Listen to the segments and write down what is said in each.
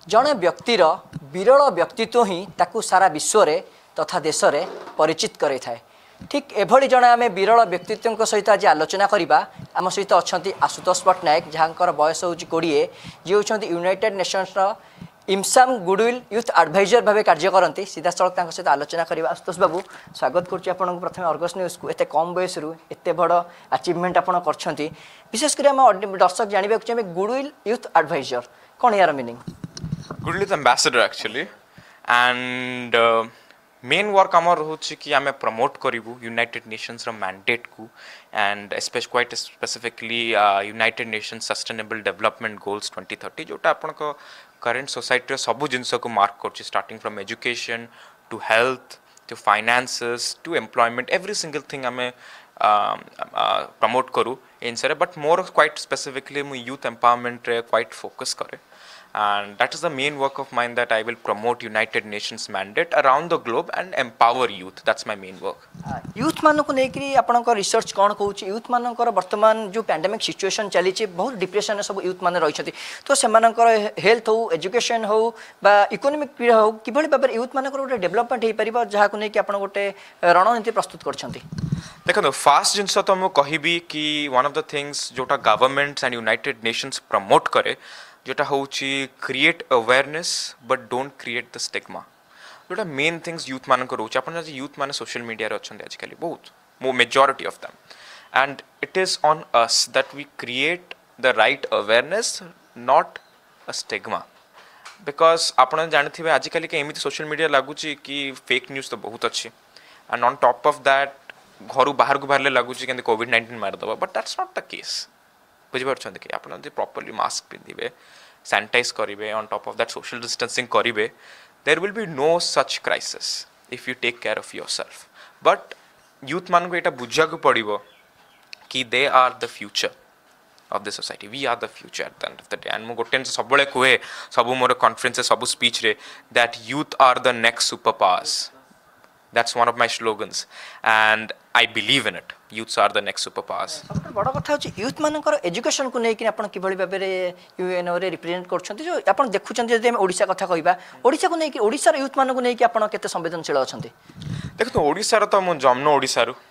जड़े व्यक्तिर विरल व्यक्तित्व ही ताकू सारा विश्व रे तथा देश रे परिचित करे थाए। ठीक एभली जड़े आम विरल व्यक्तित्व सहित आज आलोचना करवा आम सहित अच्छा आशुतोष पट्टनायक जहाँ बयस हूँ 20 जी होती यूनाइटेड नेशंस इमसाम गुडविल यूथ एडवाइजर भाव कार्य करती सीधा सड़क सहित आलोचना करवा। आशुतोष बाबू स्वागत करुच्ची आपको प्रथम अर्गस न्यूज को एत कम बयस एत बड़ अचिवमेंट आपड़ कर विशेषकर आम दर्शक जानवा चाहिए गुडविल यूथ एडवाइजर कौन यार meaning? Goodwill is ambassador actually, and main work आमर होची कि आमे प्रमोट करिवु यूनाइटेड नेशंस रो मैंडेट को and specially quite specifically United Nations sustainable development goals 2030 जोटा आपन को करंट सोसाइटी रो सब जिंस को मार्क करची starting from education to health to finances to employment every single thing आमे प्रमोट करू इनसरे बट मोर क्वाइट स्पेसिफिकली मु यूथ एम्पावरमेंट रे क्वाइट फोकस करे. And that is the main work of mine, that I will promote United Nations mandate around the globe and empower youth. That's my main work. Youth मान को लेकरी आपनकर research कौन कहूँ youth मानकर वर्तमान जो पैंडेमिक सिचुएशन चली बहुत डिप्रेशन सब यूथ मान रही तो सेमानकर हेल्थ हो एजुकेशन हो बा इकोनॉमिक पीड़ा हो किभली भाव यूथ मानकर गोटे डेवलपमेंट हो पार जहाँ नहीं आप गोटे रणनीति प्रस्तुत कर देखो फास्ट जिनस तो मुझे कहबी कि वन ऑफ द थिंग्स जोटा governments and United Nations promote करे जोटा होची create awareness but don't create the stigma जोटा मेन थिंग्स यूथ मान को रोच अपन यूथ मान सोशल मीडिया रे अछन आजकल बहुत majority of them and it is on us that we create the right awareness not a stigma because अपन जानथिबे आजकल के एमिति सोशल मीडिया लागुची कि फेक न्यूज़ तो बहुत अच्छी and on top of that घर बाहर को बाहर लागुची कि कोविड-19 मार दबा but that's not the case बुझिपार कि आप प्रॉपर्ली मास्क पिंधे सैनिटाइज करेंगे on top of that social distancing करेंगे there will be no such crisis if you take care of yourself but youth मान को यहाँ बुझा पड़ो कि they are the future of the society we are the future at the end of the day and मु गोटे सब कहे सब मोर कॉन्फ्रेंस सब स्पीच रे that youth are the next super powers. That's one of my slogans and I believe in it. Youths are the next superpowers. सबसे बड़ा कथा होची यूथ मानकर एजुकेशन को लेकिन आपण किभली भाबे रे यूएनओ रे रिप्रेजेंट करछन्ती जो आपण देखुछन्ती जदि हम ओडिसा कथा कहिबा ओडिसा को लेकिन ओडिसा रे यूथ मान को लेकिन आपण केते संवेदनशील अछन्ती? देखो ओडिसा रो तो मु जम्नो ओडिसा रो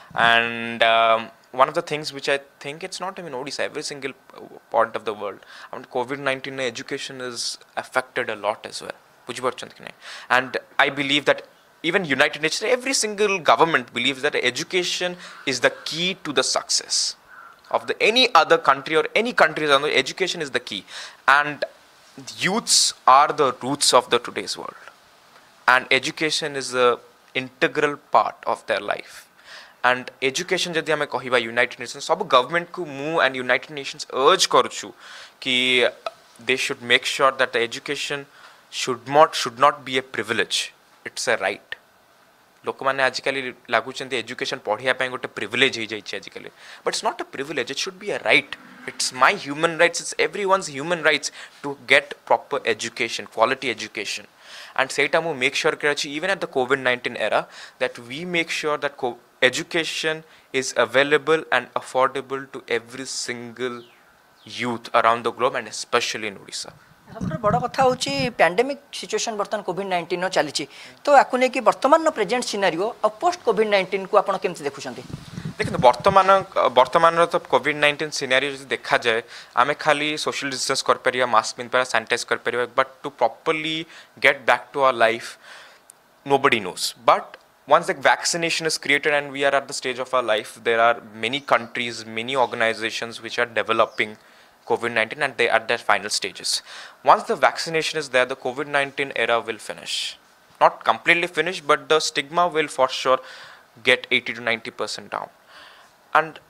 and one of the things which I think it's not even Odisha, every single part of the world. I mean, COVID-19 education is affected a lot as well. बुझि परछन्ती कि नै? And I believe that even United Nations, every single government believes that education is the key to the success of any other country or any country. Education is the key, and youths are the roots of the today's world, and education is a integral part of their life. And education जदि हमें कहिबा United Nations सब government को मु and United Nations urge करूछु कि they should make sure that the education should not be a privilege. It's a right. लोक मैंने आजिकल लगुच education पढ़िया गोटे प्रिविलेज हो जाए आजिकल but it's not a privilege it should be a right it's my human rights it's everyone's human rights to get proper education quality education and सेटा मु मेक श्योर कर इवन एट द कोविड-19 era that we make sure that education is available and affordable to every single youth around the globe and specially in Odisha. सबसे बड़ा कथा होची pandemic situation बर्तमान कोविड-19 चली तो आपको लेकिन वर्तमान प्रेजेंट सिनारियो और पोस्ट कोविड-19 को आप केमती देखुछन्ती? देखो वर्तमान तो कोविड-19 सिनारियो जो देखा जाए आमे खाली सोशल डिस्टेंस कर परिया मास्क पिन पर सैनिटाइज कर परिया but to properly get back to our life nobody knows. But once the vaccination is created and we are at the stage of our life, there are many countries, many organizations which are developing COVID-19 and they are at their final stages. Once the vaccination is there, the COVID-19 era will finish. Not completely finish, but the stigma will for sure get 80 to 90% down. And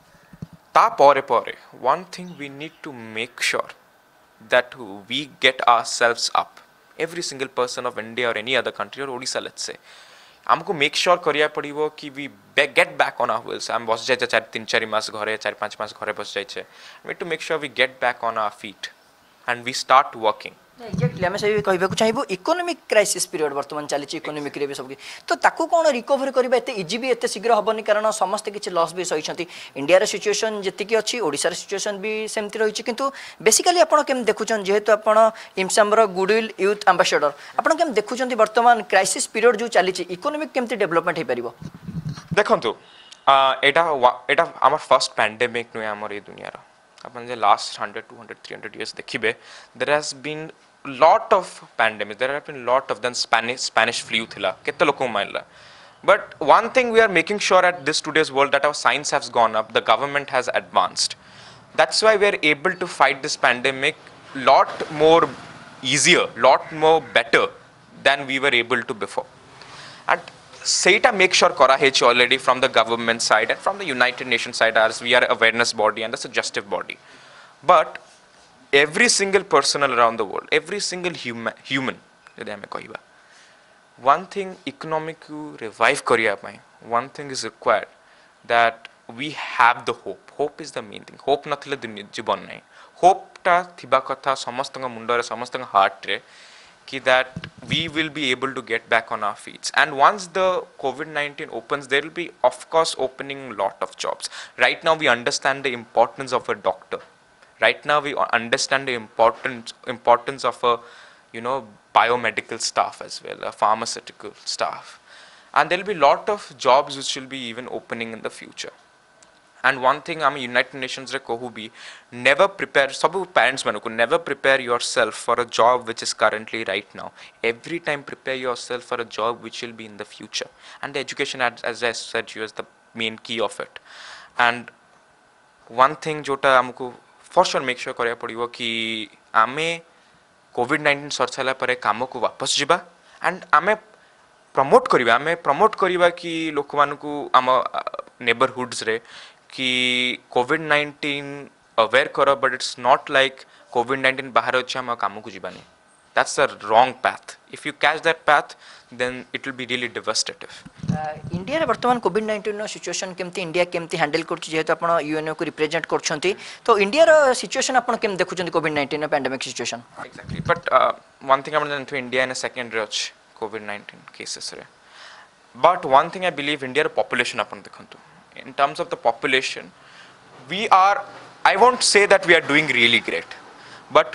one thing we need to make sure that we get ourselves up. Every single person of India or any other country or Odisha, let's say, हमको make sure करिया पड़िबो कि we get back on our wheels. हम बस जाय 3-4 मास घरे 4-5 मास घरे बस जाय छे. We need to make sure we get back on our feet and we start working. Exactly आम से कहवाक चाहबू इकोनोमिक क्राइसिस पीरियड बर्तमान चली इकोनोमिक रे भी सब तो ताकू कौन रिकवर करबा एते इजी भी एते शीघ्र हबनी कारण समस्त किछि लॉस भी सही इंडिया सिचुएशन जेतिकी अच्छी ओडिसा सिचुएशन भी सेमती रही किंतु बेसिकली आपण केम देखुछन जेहेतु आपण इमसामर गुडविल यूथ एम्बेसडर आपण केम देखुछन वर्तमान क्राइसिस पीरियड जो चली इकोनोमिक केमती डेवलपमेंट हे परिबो देखंतु एटा एटा आमर फर्स्ट पैंडेमिक नुए आमर ए दुनिया रो अपन जे लास्ट 100 200 300 years देखिबे there has been lot of pandemics, there have been lot of then Spanish flu thila kette loko marla, but one thing we are making sure at this today's world that our science has gone up, the government has advanced, that's why we are able to fight this pandemic lot more easier, lot more better than we were able to before. And Seita make sure kora hechi already from the government side and from the United Nations side, as we are awareness body and a suggestive body, but every single person around the world, every single human, one thing economic revive kariya pai, one thing is required, that we have the hope. Hope is the main thing. Hope nathile jiban nai. Hope ta thiba katha samastanga mundare samastanga heart re ki that we will be able to get back on our feet. And once the COVID-19 opens, there will be of course opening lot of jobs. Right now we understand the importance of a doctor. Right now we understand the importance of a biomedical staff as well, a pharmaceutical staff, and there will be lot of jobs which will be even opening in the future. And one thing I'm United Nations re kohu bhi, never prepare, sabu parents manako, never prepare yourself for a job which is currently right now. Every time prepare yourself for a job which will be in the future, and the education, as I said, is the main key of it. And one thing jota amku for sure make sure करिया पड़िबो कि आमे कोविड-19 sir साला परे काम को वापस जिबा, एंड आमे प्रमोट करिबा कि लोक मानकू आम नेबरहुड्स रे कि कोविड-19 अवेयर करो, बट इट्स नॉट लाइक कोविड-19 बाहर अछि हम काम को जिबानी. That's the wrong path. If you catch that path, then it will be really devastative. India रे वर्तमान कोविड-19 सिचुएशन केमती इंडिया केमती हैंडल करछि, जेहेतु आपण यूएनओ को रिप्रेजेंट करछंती, तो इंडिया रो सिचुएशन आपण केम देखुछंती कोविड-19 pandemic situation? Exactly. But one thing I want to India in a second rich COVID-19 cases re. But one thing I believe India ro population आपण देखंतु. In terms of the population, we are, I won't say that we are doing really great, but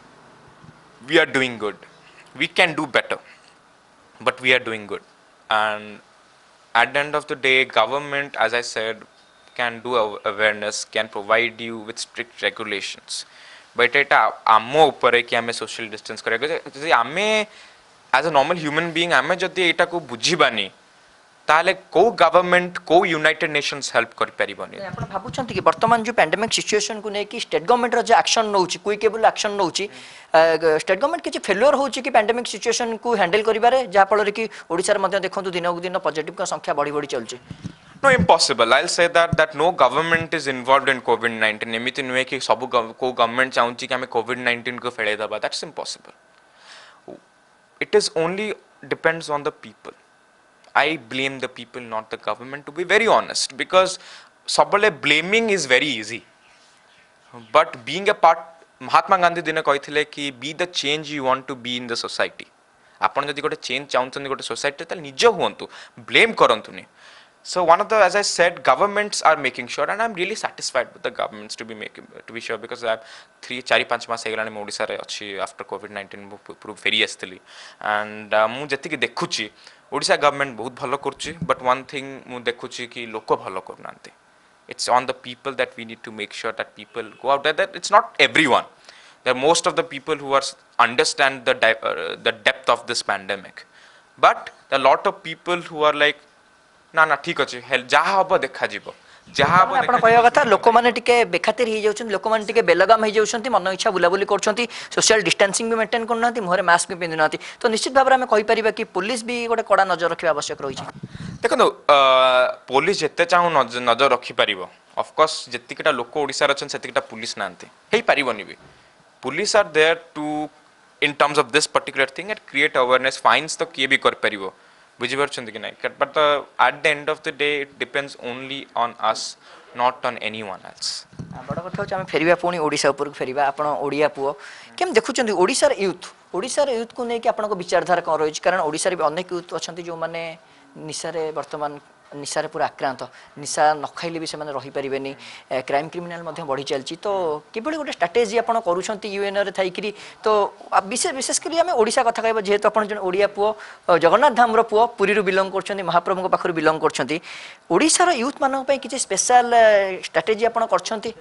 we are doing good. We can do better, but we are doing good. And at the end of the day, government, as I said, can do awareness, can provide you with strict regulations. But it ammo upare ki ame social distance kare. Because ame as a normal human being, ame jodi eta ko bujhibani, ताले को government को United Nations help कर परिबनी. आपण भाबुछंती कि वर्तमान जो pandemic situation को नै कि स्टेट गवर्नमेंट रो जे एक्शन नउची, क्विकेबल एक्शन नउची, स्टेट गवर्नमेंट किछि फेल्योर होउची कि पैंडेमिक सिचुएशन को हैंडल करिबारे, जा फल कि ओडिसा रे मध्ये देखंतु दिनक दिन पॉजिटिव का संख्या बढ़ी बढ़ी चलची? No, impossible. I'll say that no government is involved in COVID-19. एमिति नुए कि सब को गवर्नमेंट चाहूची कि हमें COVID-19 को फेळे दबा. That's impossible. It is only depends on the people. I blame the people, not the government, to be very honest, because sabale blaming is very easy, but being a part, Mahatma Gandhi dine kahithile ki be the change you want to be in the society. Apan jodi gote change chahunchandi gote society tal nije huantu, blame karantuni. So one of the, as I said, governments are making sure, and I'm really satisfied with the governments to be sure, because I have 3-4-5 मास हेगलानी मैं ओडिसा रे अछि after COVID-19 prove Pheri आस्तली, and मु जति कि देखुची Odisha government बहुत भलो करछि, but one thing मु देखुची कि लोक भलो करनांती. It's on the people that we need to make sure that people go out there, that it's not everyone. There are most of the people who are understand the depth of this pandemic, but there are a lot of people who are like ना ना ठीक अछि hello जहा हबो देखा जीवो जहा हबो आपण कहया कथा लोक माने टिके बेखातिर ही जाउछन, लोक माने टिके बेलगाम ही जाउछंती, मन इच्छा बुलाबुली करछंती, सोशल डिस्टेंसिंग भी मेंटेन करनांती, मुहरे मास्क भी पिंदुनांती, तो निश्चित भाबरे हम कहि परिबा कि पुलिस भी गोटे कड़ा नजर रखिबा आवश्यक रही छै. देखो पुलिस जते चाहू नजर रखि परिबो, ऑफ कोर्स जतिकटा लोक ओडिसा रछन सेतिकटा पुलिस नांती हेई परिबोनी भी. Police are there to in terms of this particular thing and create awareness, fines तो किए भी कर परिबो, बुझिपारछंती कि नहीं, but at the end of the day it depends only on us, not on anyone else. बड़ कथा हूँ आम फेर पुणी ओडिशा उपरକୁ फेरिबा आपण ओडिया पुओ केम देखुचंदी ओडिशार यूथ को लेकिन आपन विचारधारा कौन रही कारण ओडिशार भी अनेक यूथ अच्छा जो मैंने निशारे वर्तमान निशारे पूरा आक्रांत निशा न खाइले भी से रही पारे क्राइम क्रिमिनाल बढ़ी चलती तो किभली गोटे स्ट्राटेजी आप करुँच यूएन रे थी तो विशेषकर आम ओडिशा कथा कह जेहेतु आप जो ओडिया पुओ जगन्नाथ धाम पुओ पुरी बिलंग कर महाप्रभु पाखर बिलंग कर यूथ मान किसी स्पेशल स्ट्राटेजी आप कर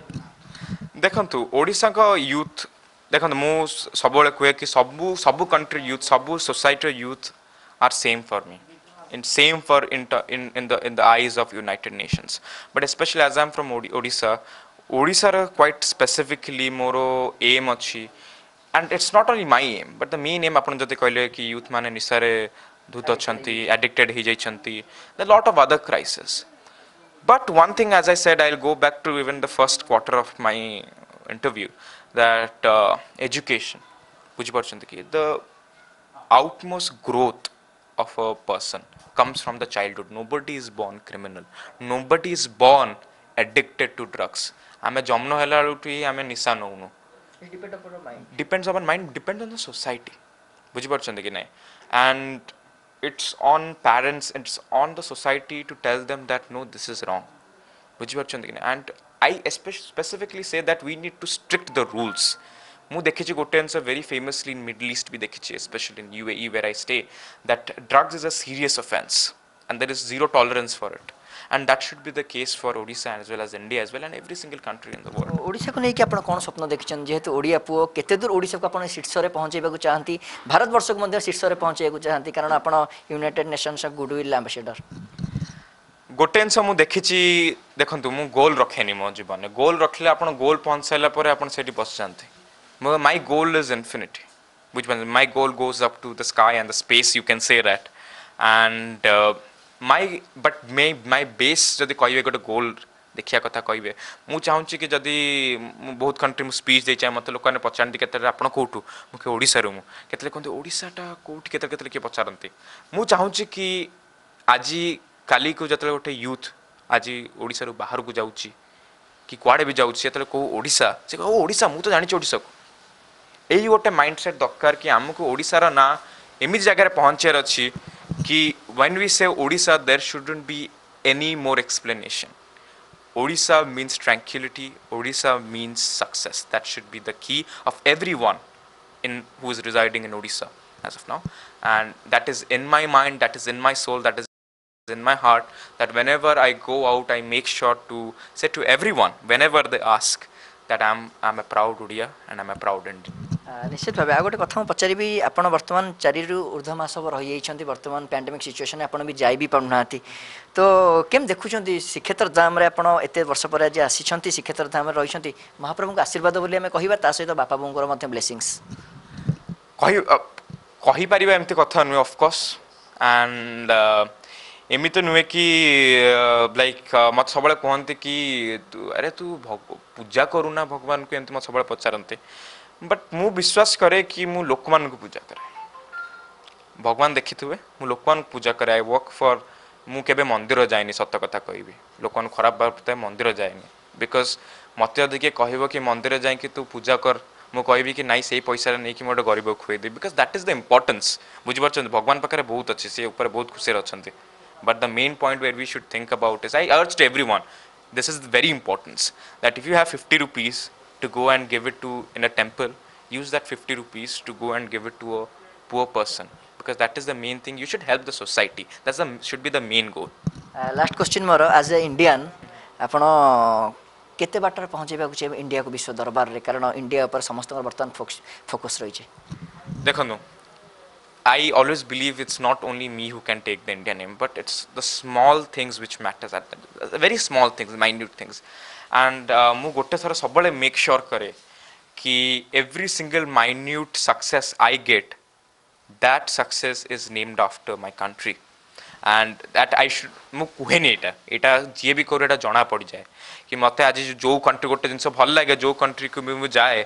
देखंतु ओडिशा का यूथ देखंतु मु सबले कहे कि सबु कंट्री यूथ सबु society youth are same for me in same for in the eyes of United Nations, but especially as I'm from Odisha quite specifically moro aim achi, and it's not only my aim but the main aim apun jati कहले कि youth माने निसारे धूत अछंती addicted he जाइछंती there are lot of other crises, but one thing as I said I'll go back to even the first quarter of my interview that education बुझी परछंती कि the outmost growth of a person comes from the childhood. Nobody is born criminal, nobody is born addicted to drugs. आमे जम्नो हेला उठी आमे निशा नौनु depends upon mind, depends on the society बुझी परछंती कि नहीं, and it's on parents, it's on the society to tell them that no, this is wrong बुझी परछंती कि नहीं, and I specifically say that we need to strict the rules. ମୁଁ ଦେଖିଛି ଗୋଟେ ଜିନିଷ very famously in Middle East भी ଦେଖିଛି, especially in UAE where I stay, that drugs is a serious offense and there is zero tolerance for it, and that should be the case for Odisha as well as India as well and every single country in the world. Odisha को लेकिन आपण कोन स्वप्न देखिछन जेहेतु ओडिया पुओ केते दूर ओडिशा को आपण शीर्ष रे पहुंचेबा को चाहंती, भारत वर्ष को मध्ये शीर्ष रे पहुंचेबा को चाहंती कारण आपण यूनाइटेड नेशंस गुडविल एम्बेसडर गोटे जिनस मु देखिछि देखंतु मु गोल रखेनी मो जीवन में गोल रखले आपण गोल पहुंच साइला परे आपण सेठी बस जानते my goal is infinity, which means my goal goes up to the sky and the space, you can say that, and my base जदि कहबे गोटे गोल देखिया कथा कहबे मु चाहूची कि जदि बहुत कंट्री मु स्पीच दे चाहे मत लोक ने पचारती केते आपण कोठू मु के ओडिसा रु मु केते कहते ओडिसाटा कोठी केते केते के पचारती मु चाहूची कि आज काली को जतले गोटे यूथ आज ओडिसा रु बाहर को जाउची कि कुआडे भी जाउची जतले को ओडिसा से को ओडिसा मु तो जानि ओडिसा को यही गोटे माइंडसेट दरकार कि आमको ओडिशार ना एमती जगह पहुँचार अच्छी कि when we say Odisha there shouldn't be any more explanation. Odisha means tranquility, Odisha means success. That should be the key of everyone who is residing in Odisha as of now, and that is in my mind, that is in my soul, that is in my heart, that whenever I go out I make sure to say to everyone whenever they ask that I'm a proud Odia and I'm a proud Indian. निश्चित भाव आ गोटे कथा पचारि आप बर्तमान 4 रु ऊर्ध्व मास रही बर्तमान पैंडेमिक सिचुएशन आप भी जाई भी पाना तो केम देखुं श्रीक्षेत्र धाम एत वर्ष पर आज आसी श्रीक्षेत्र धाम रही महाप्रभु को आशीर्वाद बोली आम कह सहित बापा बोर ब्लेसिंग्स कहीपर एमती कथा नुहे ऑफकोर्स एंड एमती नुहे कि लाइक मत सब कहते कि अरे तू पूजा करूना भगवान को एमती मत सब पचारते बट मु विश्वास करे कि मु लोक मान को पूजा करे भगवान देखी थे मु लोक मान पूजा करे आई वर्क फॉर मु केबे मंदिर जाएनी सत कथा कहबी लोक मान खराब बात मंदिर जाएनी बिकॉज मत यदि किए कह कि मंदिर जाए कि तू पूजा कर मु कहबी कि नाई से पैसा नहीं कि मोटे गरीब खुएदेवी because that is the importance बुझीपार भगवान पाखे बहुत अच्छे सी ऊपर बहुत खुशी अच्छा but the main point where we should think about is I urge to everyone this is very importance that if you have 50 rupees to go and give it to in a temple, use that 50 rupees to go and give it to a poor person because that is the main thing. You should help the society. That's should be the main goal. Last question more as a Indian आपण केते water पहुंचेबा को चाहिए India को विश्व दरबार रे कारण India पर समस्त वर्तमान फोकस रही है देखो I always believe it's not only me who can take the Indian name but it's the small things which matters at the very small things minute things and मु गोटे थर सब मेक श्योर करे कि every single minute success I get that success is named after my country and that I should मु कहेनी यहाँ जी भी करो जना पड़ जाए कि मत आज जो कंट्री गोटे जिन भल लगे जो कंट्री को भी जाए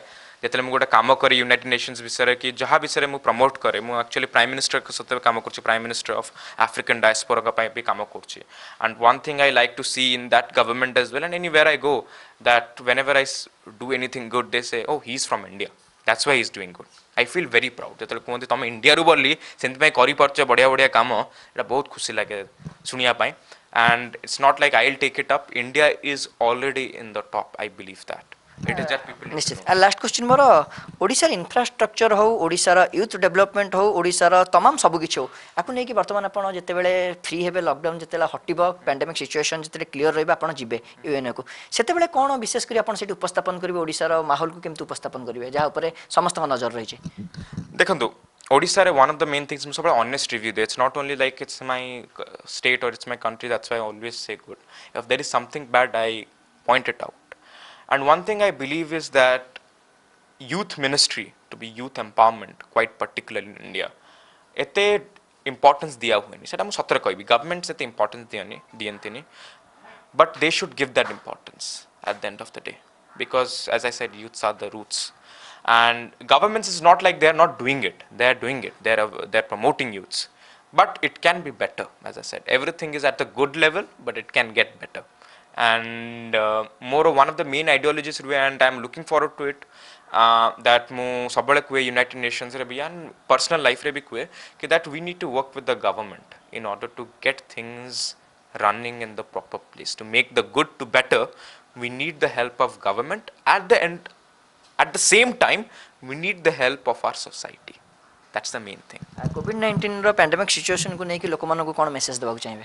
ଯେତେବେଳେ ମୁଁ ଗୋଟେ କାମ କରେ ୟୁନାଇटेଡ୍ ନେସन्स विषय कि जहाँ विषय ମୁଁ प्रमोट करे ମୁଁ एक्चुअली प्राइम मिनिस्टर के सहित काम कर prime minister of African diaspora का भी काम कर and one thing I like to see in that government as well and anywhere I go that whenever I do anything good they say oh he is from India that's why he is doing good I feel very proud जो कहते तुम India रू बोली से करपार बढ़िया बढ़िया काम ये बहुत खुशी लगे शुणापी and it's not like I'll take it up. India is already in the top. I believe that. It is that people. निश्चित लास्ट क्वेश्चन मोर ओडिशा इंफ्रास्ट्रक्चर हो ओडिशा यूथ डेवलपमेंट हो ओडिशा तमाम सबकिछ हो आपको नहीं कि बर्तमान आप जितेबाला फ्री हे लॉकडाउन जिते हटिब पैंडेमिक सिचुएशन जिते क्लीयर रही आप जीवे यूएनए को से कौन विशेषकर आप उपस्थापन करेंगे ओडिशा माहौल को केमती उपस्थापन करेंगे जहाँ समस्त नजर रही देखो Odisha one of the main things is honest review. It's not only like it's my state or it's my country. That's why I always say good. If there is something bad, I point it out. And one thing I believe is that youth ministry, to be youth empowerment, quite particularly in India, एते importance दिया हुए नहीं. सेटा मु सतर कहबी government से importance दियंतिनी, but they should give that importance at the end of the day, because as I said, youths are the roots. And governments is not like they are not doing it. They are doing it. They are promoting youths, but it can be better. As I said, everything is at a good level, but it can get better. And more one of the main ideologies, and I am looking forward to it. That mu sabale kuwe United Nations re bhi and personal life re bhi kuwe कि that we need to work with the government in order to get things running in the proper place. To make the good to better, we need the help of government. At the same time, we need the help of our society. That's the main thing. COVID-19 रो pandemic situation को लेके लोक मानको कोन message देबाक चाहिबे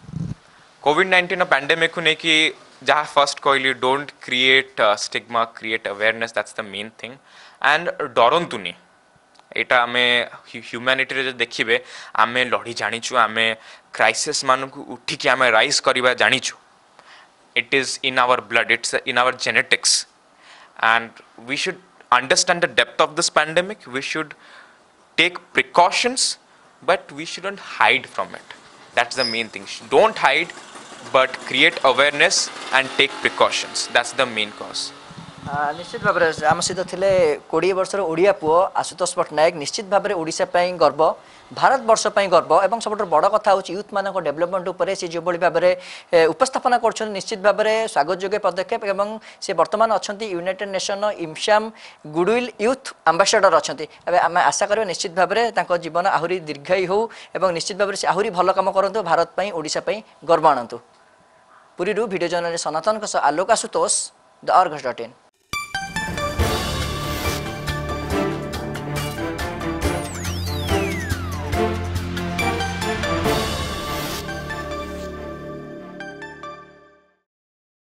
COVID-19 pandemic को लेके जहाँ first कहली don't create stigma create awareness that's the main thing and डरंतुनी एटा आमे ह्यूमैनिटी रे देखिबे आमे लड़ी जानिछु आमे क्राइसिस मानकु उठी कि आमे राइज करबा जानिछु it is in our blood it's in our genetics and we should understand the depth of this pandemic. We should take precautions, but we shouldn't hide from it. That's the main thing. Don't hide, but create awareness and take precautions. That's the main cause. निश्चित भाव आम सहित थे 20 वर्षर ओडिया पुओ आशुतोष पट्टनायक निश्चित भाव में ओडिशा गर्व भारत वर्ष गर्व और सब बड़ कथा हूँ यूथ मान डेवलपमेंट उपर से जो भाव में उपस्थापना कर निश्चित भाव में स्वागत योग्य पदक्षेप और से बर्तमान अच्छा यूनाइटेड नेशन इमसाम गुडविल यूथ आंबासाडर अच्छा आम आशा करें निश्चित भाव में जीवन आहरी दीर्घायी हो निश्चित भाव में आहरी भल कम करूँ भारत ओडिशा गर्व आणतु Puri video journalist Sanatan Alok Ashutosh the अर्गस.in